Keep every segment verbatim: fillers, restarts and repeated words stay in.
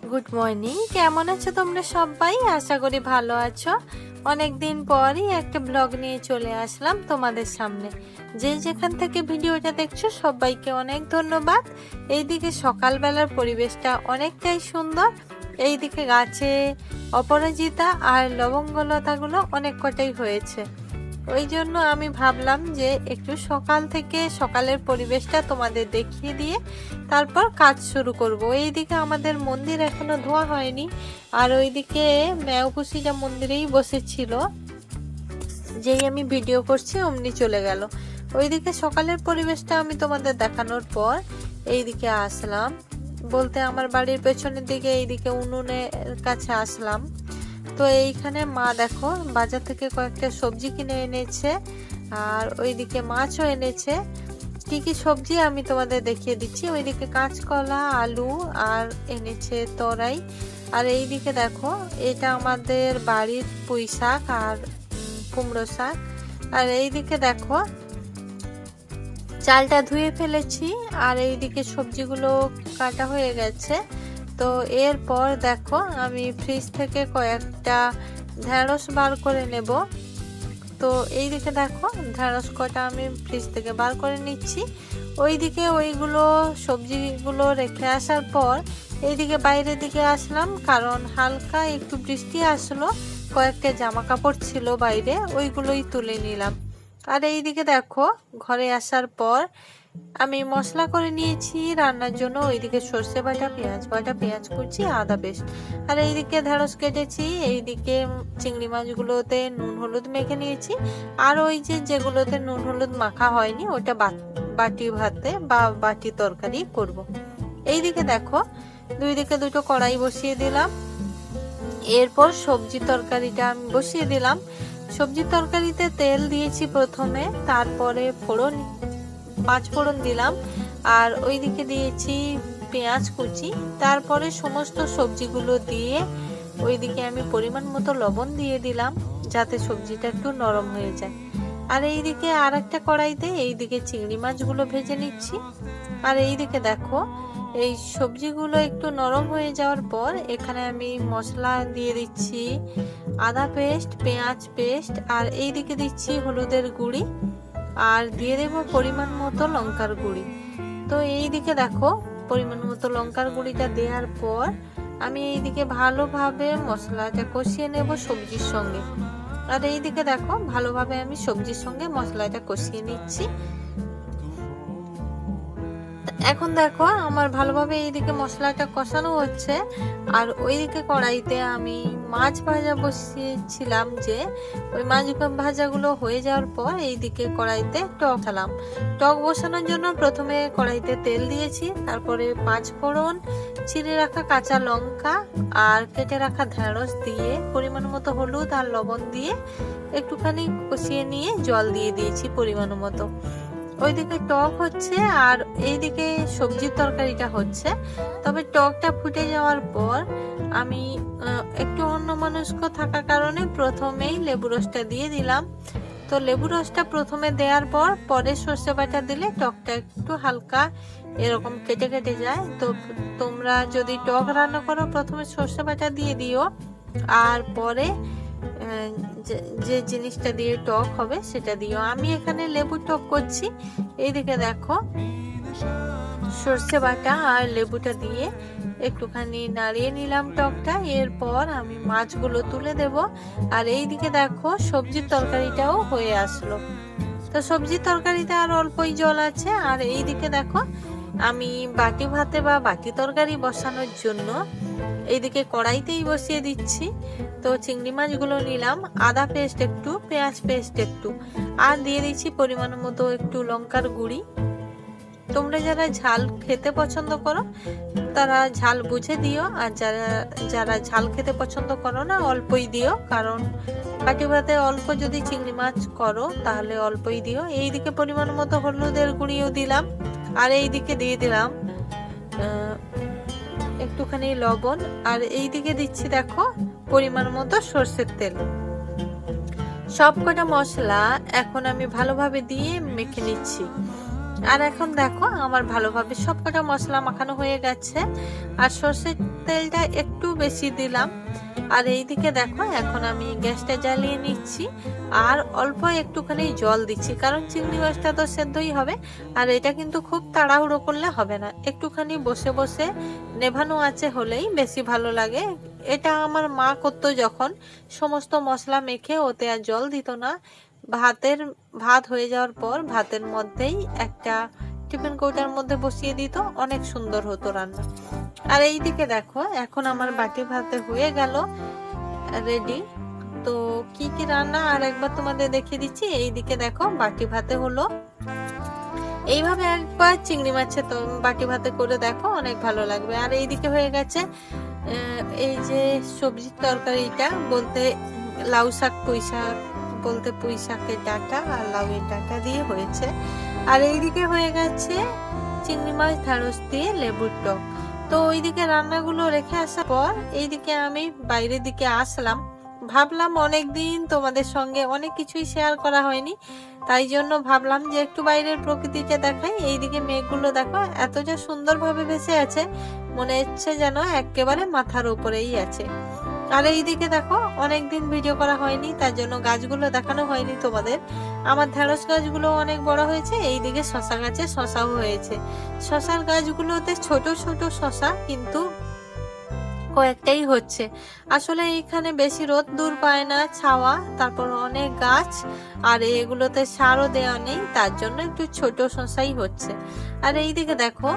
Good morning, কেমন আছো তোমরা সবাই? আশা করি ভালো আছো। অনেকদিন পরই একটা ব্লগ নিয়ে চলে আসলাম তোমাদের সামনে। যে যেখান থেকে ভিডিওটা দেখছো সবাইকে অনেক ধন্যবাদ। এইদিকে সকালবেলার পরিবেশটা অনেকটাই সুন্দর। এইদিকে গাছে অপরাজিতা আর লবঙ্গলতাগুলো অনেক কটাই হয়েছে। ওই জন্য আমি ভাবলাম যে একটু সকাল থেকে সকালের পরিবেশটা তোমাদের দেখিয়ে দিয়ে তারপর কাজ শুরু করব। এইদিকে আমাদের মন্দির এখনো ধোয়া হয়নি, আর ওইদিকে মেয়পুষিটা মন্দিরেই বসেছিল। যেই আমি ভিডিও করছি অমনি চলে গেল। ওইদিকে সকালের পরিবেশটা আমি তোমাদের দেখানোর পর এইদিকে আসলাম, বলতে আমার বাড়ির পেছনের দিকে এইদিকে উনুনের কাছে আসলাম। তো এইখানে মা দেখো বাজার থেকে কয়েকটা সবজি কিনে এনেছে, আর ওইদিকে মাছও এনেছে। কি কি সবজি আমি তোমাদের দেখিয়ে দিচ্ছি। ওইদিকে কাঁচকলা, আলু আর এনেছে তরাই। আর এইদিকে দেখো এটা আমাদের বাড়ির পুঁই শাক আর কুমড়ো শাক। আর এইদিকে দেখো চালটা ধুয়ে ফেলেছি, আর এইদিকে সবজিগুলো কাটা হয়ে গেছে। তো এরপর দেখো আমি ফ্রিজ থেকে কয়েকটা ঢেঁড়স বার করে নেব। তো এইদিকে দেখো ঢেঁড়স কটা আমি ফ্রিজ থেকে বার করে নিচ্ছি। ওইদিকে ওইগুলো সবজিগুলো রেখে আসার পর এইদিকে বাইরের দিকে আসলাম, কারণ হালকা একটু বৃষ্টি আসলো, কয়েকটা জামা কাপড় ছিল বাইরে, ওইগুলোই তুলে নিলাম। আর এইদিকে দেখো ঘরে আসার পর আমি মশলা করে নিয়েছি রান্নার জন্য। ওইদিকে সর্ষে বাটা, পেঁয়াজ বাটা, পেঁয়াজ কুচি, আদা পেস্ট। আর এইদিকে ঢেঁড়স কেটেছি। এইদিকে চিংড়ি মাছগুলোতে নুন হলুদ মেখে নিয়েছি। আর ওই যে যেগুলোতে নুন হলুদ মাখা হয়নি ওটা বাটি ভাতে বা বাটি তরকারি করব। এইদিকে দেখো দুই দিকে দুটো কড়াই বসিয়ে দিলাম। এরপর সবজি তরকারিটা আমি বসিয়ে দিলাম। সবজি তরকারিতে তেল দিয়েছি প্রথমে, তারপরে ফোড়ন পাঁচ ফোড়ন দিলাম, আর ওইদিকে দিয়েছি পেঁয়াজ কুচি। তারপরে সমস্ত সবজিগুলো দিয়ে ওইদিকে আমি পরিমাণ মতো লবণ দিয়ে দিলাম, যাতে সবজিটা একটু নরম হয়ে যায়। আর এইদিকে আর একটা কড়াইতে এইদিকে চিংড়ি মাছগুলো ভেজে নিচ্ছি। আর এইদিকে দেখো এই সবজিগুলো একটু নরম হয়ে যাওয়ার পর এখানে আমি মশলা দিয়ে দিচ্ছি আদা পেস্ট, পেঁয়াজ পেস্ট, আর এইদিকে দিচ্ছি হলুদের গুঁড়ি, আর দিয়ে দেব পরিমাণ মতো লঙ্কার গুঁড়ি। তো এইদিকে দেখো পরিমাণ মতো লঙ্কার গুঁড়িটা দেওয়ার পর আমি এইদিকে ভালোভাবে মশলাটা কষিয়ে নেব সবজির সঙ্গে। আর এইদিকে দেখো ভালোভাবে আমি সবজির সঙ্গে মশলাটা কষিয়ে নিচ্ছি। এখন দেখো আমার ভালোভাবে এইদিকে মশলাটা কষানো হচ্ছে, আর ওইদিকে কড়াইতে আমি মাছ ভাজা বসিয়েছিলাম। যে ওই মাছ ভাজাগুলো হয়ে যাওয়ার পর এইদিকে কড়াইতে টক ঢালাম। টক বসানোর জন্য প্রথমে কড়াইতে তেল দিয়েছি, তারপরে পাঁচ ফোড়ন, চিড়ে রাখা কাঁচা লঙ্কা আর কেটে রাখা ঢেঁড়স দিয়ে পরিমাণ মতো হলুদ আর লবণ দিয়ে একটুখানি কষিয়ে নিয়ে জল দিয়ে দিয়েছি পরিমাণ মতো। ওইদিকে টক হচ্ছে আর এইদিকে সবজির তরকারিটা হচ্ছে। তবে টকটা ফুটে যাওয়ার পর আমি একটু অন্যমনস্ক থাকার কারণে প্রথমেই লেবু রসটা দিয়ে দিলাম। তো লেবু রসটা প্রথমে দেওয়ার পর পরে সর্ষে বাটা দিলে টকটা একটু হালকা এরকম কেটে কেটে যায়। তো তোমরা যদি টক রান্না করো প্রথমে সর্ষে বাটা দিয়ে দিও, আর পরে যে জিনিসটা দিয়ে টক হবে সেটা দিও। আমি এখানে লেবু টক করছি। এইদিকে দেখো সর্ষে বাটা আর লেবুটা দিয়ে একটুখানি নাড়িয়ে নিলাম টকটা। এরপর আমি মাছগুলো তুলে দেব। আর এইদিকে দেখো সবজির তরকারিটাও হয়ে আসলো। তো সবজির তরকারিতে আর অল্পই জল আছে। আর এইদিকে দেখো আমি বাটি ভাতে বা বাটি তরকারি বসানোর জন্য এইদিকে কড়াইতেই বসিয়ে দিচ্ছি। তো চিংড়ি মাছগুলো নিলাম, আদা পেস্ট একটু, পেঁয়াজ পেস্ট একটু, আর দিয়ে দিচ্ছি পরিমাণ মতো একটু লঙ্কার গুঁড়ি। তোমরা যারা ঝাল খেতে পছন্দ করো তারা ঝাল বুঝে দিও, আর যারা যারা ঝাল খেতে পছন্দ করো না অল্পই দিও, কারণ বাটি ভাতে অল্প যদি চিংড়ি মাছ করো তাহলে অল্পই দিও। এইদিকে পরিমাণ মতো হলুদের গুঁড়িও দিলাম, আর এইদিকে দিয়ে দিলাম একটুখানি লবণ, আর এইদিকে দিচ্ছি দেখো পরিমাণ মতো সরষের তেল। সবকটা মশলা এখন আমি ভালোভাবে দিয়ে মেখে নিচ্ছি। আর এখন দেখো আমার ভালোভাবে সবকটা মশলা মাখানো হয়ে গেছে। আর সর্ষের তেলটা একটু বেশি দিলাম। আর এইদিকে দেখো এখন আমি গ্যাসটা জ্বালিয়ে নিচ্ছি আর অল্প একটুখানি জল দিচ্ছি, কারণ চিংড়ি মাছটা তো সেদ্ধই হবে। আর এটা কিন্তু খুব তাড়াহুড়ো করলে হবে না, একটুখানি বসে বসে নেভানো আছে হলেই বেশি ভালো লাগে। এটা আমার মা করতো যখন, সমস্ত মশলা মেখে ওতে আর জল দিত না, ভাতের ভাত হয়ে যাওয়ার পর ভাতের মধ্যেই একটা টিফিন কৌটার মধ্যে বসিয়ে দিত, অনেক সুন্দর হতো রান্না। আর এইদিকে দেখো এখন আমার বাটি ভাতে হয়ে গেল রেডি। তো কি কি রান্না আর একবার তোমাদের দেখিয়ে দিচ্ছি। এইদিকে দেখো বাটি ভাতে হলো, এইভাবে একবার চিংড়ি মাছের তো বাটি ভাতে করে দেখো, অনেক ভালো লাগবে। আর এইদিকে হয়ে গেছে এই যে সবজির তরকারিটা, বলতে লাউ শাক পুঁই শাক, বলতে পুঁই শাকের ডাঁটা আর লাউয়ের ডাঁটা দিয়ে হয়েছে। আর এইদিকে হয়ে গেছে চিংড়ি মাছ ঢ্যাঁড়স দিয়ে লেবুর টক। তো ওইদিকে রান্নাগুলো রেখে আসার পর এইদিকে আমি বাইরের দিকে আসলাম, ভাবলাম অনেকদিন তোমাদের সঙ্গে অনেক কিছুই শেয়ার করা হয়নি, তাই জন্য ভাবলাম যে একটু বাইরের প্রকৃতিটা দেখাই। এইদিকে মেঘগুলো দেখো এত যে সুন্দরভাবে ভেসে আছে, মনে হচ্ছে যেন একেবারে মাথার উপরেই আছে। আর এইদিকে দেখো অনেকদিন ভিডিও করা হয়নি, তার জন্য গাছগুলো দেখানো হয়নি তোমাদের। আমার ঢেঁড়স গাছগুলো অনেক বড় হয়েছে, এইদিকে শশা গাছে শশাও হয়েছে। শশার গাছগুলোতে ছোট ছোট শশা, কিন্তু কয়েকটাই হচ্ছে। আসলে এখানে বেশি রোদ দূর পায় না, ছাওয়া, তারপর অনেক গাছ, আর এগুলোতে সারও দেওয়া নেই, তার জন্য একটু ছোট শশাই হচ্ছে। আর এইদিকে দেখো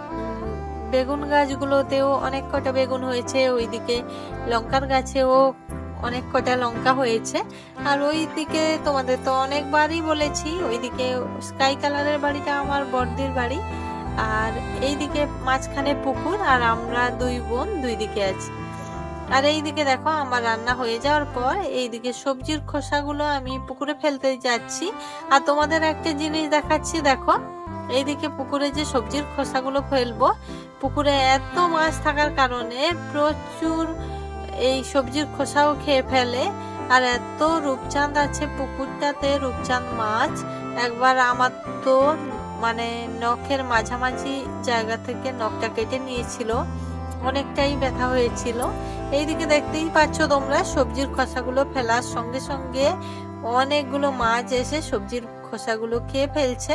বেগুন গাছগুলোতেও অনেক কটা বেগুন হয়েছে, ওইদিকে লঙ্কার গাছেও অনেক কটা লঙ্কা হয়েছে। আর ওইদিকে তোমাদের তো অনেকবারই বলেছি, ওইদিকে স্কাই কালারের বাড়িটা আমার বড়দির বাড়ি, আর এইদিকে মাঝখানে পুকুর, আর আমরা দুই বোন দুই দিকে আছি। আর এইদিকে দেখো আমার রান্না হয়ে যাওয়ার পর এইদিকে সবজির খোসাগুলো আমি পুকুরে ফেলতে যাচ্ছি। আর তোমাদের একটা জিনিস দেখাচ্ছি, দেখো এইদিকে পুকুরে যে সবজির খোসাগুলো ফেলবো, পুকুরে এত মাছ থাকার কারণে প্রচুর এই সবজির খোসাও খেয়ে ফেলে। আর এত রূপচাঁদ আছে পুকুরটাতে, রূপচাঁদ মাছ, একবার আমার তো মানে নখের মাঝামাঝি জায়গা থেকে নখটা কেটে নিয়েছিল, অনেকটাই ব্যথা হয়েছিল। এইদিকে দেখতেই পাচ্ছ তোমরা সবজির খোসাগুলো ফেলার সঙ্গে সঙ্গে অনেকগুলো মাছ এসে সবজির খোসাগুলো খেয়ে ফেলছে।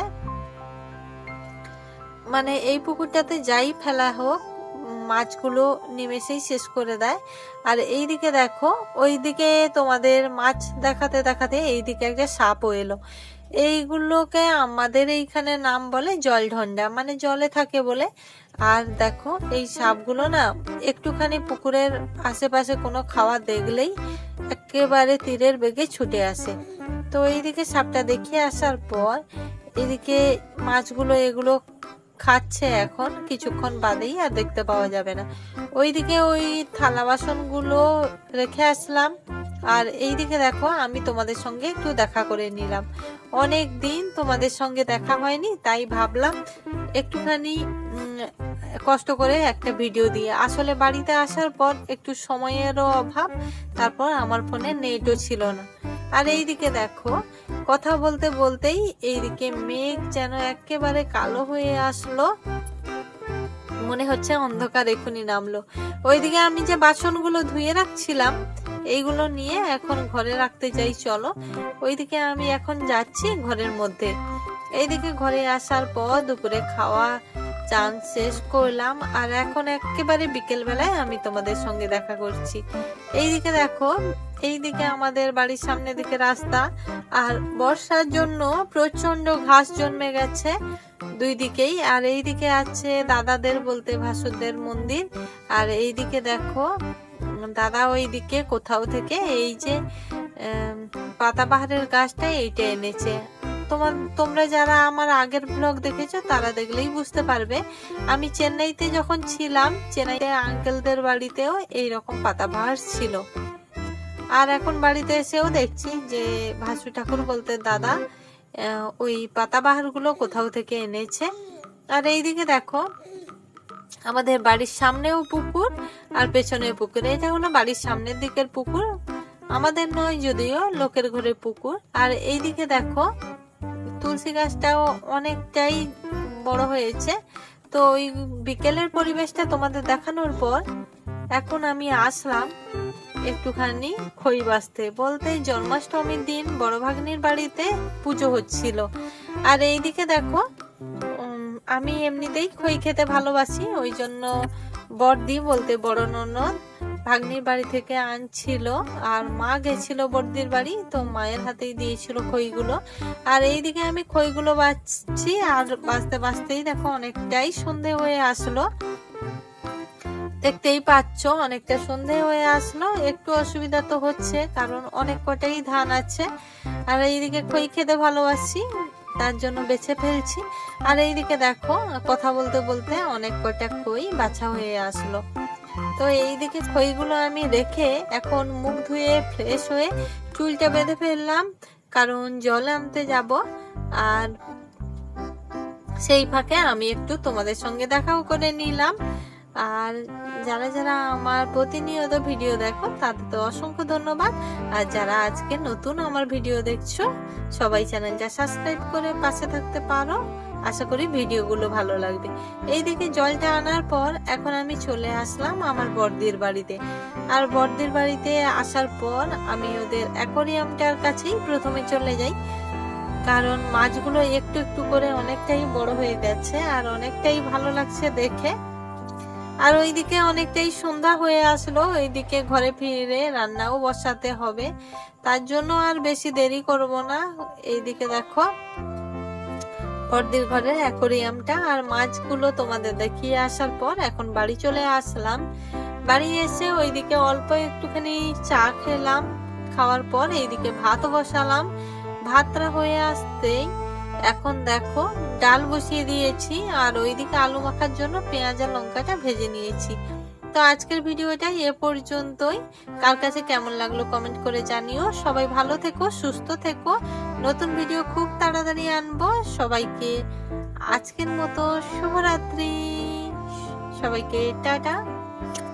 মানে এই পুকুরটাতে যাই ফেলা হোক মাছগুলো নিমেষেই শেষ করে দেয়। আর এইদিকে দেখো ওইদিকে তোমাদের মাছ দেখাতে দেখাতে এইদিকে একটা সাপও এলো। এইগুলোকে আমাদের এইখানে নাম বলে জলঢন্ডা, মানে জলে থাকে বলে। আর দেখো এই সাপগুলো না একটুখানি পুকুরের আশেপাশে কোনো খাওয়া দেখলেই একেবারে তীরের বেগে ছুটে আসে। তো এইদিকে সাপটা দেখিয়ে আসার পর এদিকে মাছগুলো এগুলো খাচ্ছে, এখন কিছুক্ষণ বাদেই আর দেখতে পাওয়া যাবে না। ওইদিকে ওই থালা বাসনগুলো রেখে আসলাম। আর এইদিকে দেখো আমি তোমাদের সঙ্গে একটু দেখা করে নিলাম, অনেক দিন তোমাদের সঙ্গে দেখা হয়নি, তাই ভাবলাম একটুখানি কষ্ট করে একটা ভিডিও দিয়ে। আসলে বাড়িতে আসার পর একটু সময়েরও অভাব, তারপর আমার ফোনে নেটও ছিল না। আর এইদিকে দেখো কথা বলতে বলতেই এইদিকে মেঘ যেন একেবারে কালো হয়ে আসলো, মনে হচ্ছে অন্ধকার এখনই নামলো। ওইদিকে আমি যে বাসনগুলো ধুয়ে রাখছিলাম এইগুলো নিয়ে এখন ঘরে রাখতে যাই, চলো। ওইদিকে আমি এখন যাচ্ছি ঘরের মধ্যে। এইদিকে ঘরে আসার পর দুপুরে খাওয়া চান শেষ করলাম, আর এখন একেবারে বিকেল বেলায় আমি তোমাদের সঙ্গে দেখা করছি। এইদিকে দেখো এইদিকে আমাদের বাড়ির সামনে দিকে রাস্তা, আর বর্ষার জন্য প্রচন্ড ঘাস জন্মে গেছে দুই দিকেই। আর এইদিকে আছে দাদাদের বলতে ভাসুরদের মন্দির। আর এইদিকে দেখো দাদা ওইদিকে কোথাও থেকে এই যে পাতাবাহারের গাছটা এইটা এনেছে। তোমার তোমরা যারা আমার আগের ব্লগ দেখেছো তারা দেখলেই বুঝতে পারবে, আমি চেন্নাইতে যখন ছিলাম চেন্নাইতে আঙ্কেলদের বাড়িতেও এইরকম পাতাবাহার ছিল। আর এখন বাড়িতে এসেও দেখছি যে ভাসু ঠাকুর বলতে দাদা ওই পাতাবাহার গুলো কোথাও থেকে এনেছে। আর এইদিকে দেখো আমাদের বাড়ির সামনেও পুকুর আর পেছনে পুকুর, এটা হলো বাড়ির সামনের দিকের পুকুর, আমাদের নয় যদিও লোকের ঘরে পুকুর। আর এইদিকে দেখো তুলসী গাছটাও অনেকটাই বড় হয়েছে। তো ওই বিকেলের পরিবেশটা তোমাদের দেখানোর পর এখন আমি আসলাম একটুখানি খই বাছতে, বলতে জন্মাষ্টমীর দিন বড় ভাগ্নির বাড়িতে পুজো হচ্ছিল। আর এইদিকে দেখো আমি এমনিতেই খই খেতে ভালোবাসি, ওই জন্য বড়দি বলতে বড় ননদ ভাগ্নির বাড়ি থেকে আনছিল, আর মা গেছিল বড়দির বাড়ি, তো মায়ের হাতেই দিয়েছিল খইগুলো। আর এইদিকে আমি খইগুলো বাছছি, আর বাছতে বাছতেই দেখো অনেকটাই সন্ধে হয়ে আসলো, দেখতেই পাচ্ছ অনেকটা সন্ধে হয়ে আসলো। একটু অসুবিধা তো হচ্ছে, কারণ অনেক কটাই ধান আছে, আর এইদিকে খই খেতে ভালোবাসি তার জন্য বেছে ফেলছি। আর এইদিকে দেখো কথা বলতে বলতে অনেক কটা খই বাছা হয়ে আসলো। তো এইদিকে খইগুলো আমি রেখে এখন মুখ ধুয়ে ফ্রেশ হয়ে চুলটা বেঁধে ফেললাম, কারণ জল আনতে যাব। আর সেই ফাঁকে আমি একটু তোমাদের সঙ্গে দেখাও করে নিলাম। আর যারা যারা আমার প্রতিনিয়ত ভিডিও দেখো তাদের তো অসংখ্য ধন্যবাদ, আর যারা আজকে নতুন আমার ভিডিও দেখছো সবাই চ্যানেলটা সাবস্ক্রাইব করে পাশে থাকতে পারো। আশা করি ভিডিওগুলো ভালো লাগবে। এইদিকে জলটা আনার পর এখন আমি চলে আসলাম আমার বড়দির বাড়িতে। আর বড়দির বাড়িতে আসার পর আমি ওদের অ্যাকোয়ারিয়ামটার কাছেই প্রথমে চলে যাই, কারণ মাছগুলো একটু একটু করে অনেকটাই বড় হয়ে গেছে আর অনেকটাই ভালো লাগছে দেখে। আর ওইদিকে অনেকটাই সন্ধ্যা হয়ে আসলো, ওইদিকে ঘরে ফিরে রান্নাও বসাতে হবে, তার জন্য আর বেশি দেরি করব না। এইদিকে দেখো বড়দির ঘরের অ্যাকোয়ারিয়ামটা আর মাছগুলো তোমাদের দেখিয়ে আসার পর এখন বাড়ি চলে আসলাম। বাড়ি এসে ওইদিকে অল্প একটুখানি চা খেলাম, খাওয়ার পর এইদিকে ভাত বসালাম। ভাতটা হয়ে আসতেই এখন দেখো ডাল বসিয়ে দিয়েছি, আর ওইদিকে আলু মাখার জন্য পেঁয়াজ আর লঙ্কাটা ভেজে নিয়েছি। তো আজকের ভিডিওটা এ পর্যন্তই। কার কাছে কেমন লাগলো কমেন্ট করে জানিও। সবাই ভালো থেকো, সুস্থ থেকো। নতুন ভিডিও খুব তাড়াতাড়ি আনবো। সবাইকে আজকের মতো শুভরাত্রি, সবাইকে টাটা।